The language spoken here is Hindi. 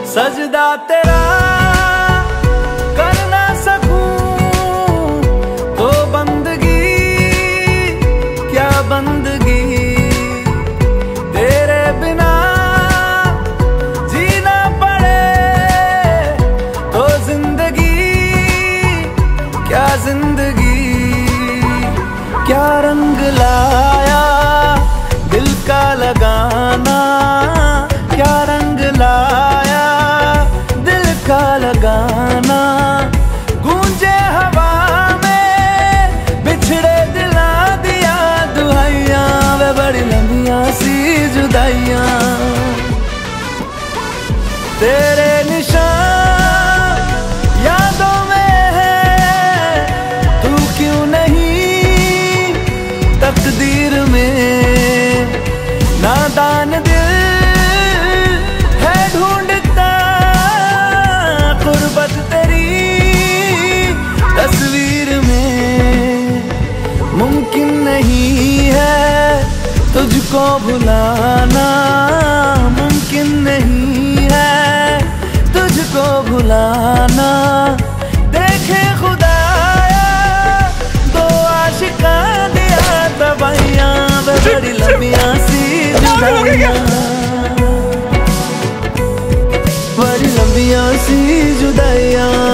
सजदा तेरा कर ना सकूं तो बंदगी क्या बंदगी, तेरे बिना जीना पड़े तो जिंदगी क्या जिंदगी। क्या रंग लाया दिल का लगाना, क्या रंग लाया दिल का लगाना। गूंजे हवा में बिछड़े दिला दिया दुहाइयां, वे बड़ी लंबियां सी जुदाइयां। तेरे निशान यादों में है, तू क्यों नहीं तकदीर में। नादान दिल है ढूंढता गुर्बत तेरी तस्वीर में। मुमकिन नहीं है तुझको भुलाना, मुमकिन नहीं है तुझको भुलाना। देखे खुदाया दो आशिका दिया तबाहियां, बड़ी लंबियां सी जुदाइयां, बड़ी लंबियां सी जुदाइयां।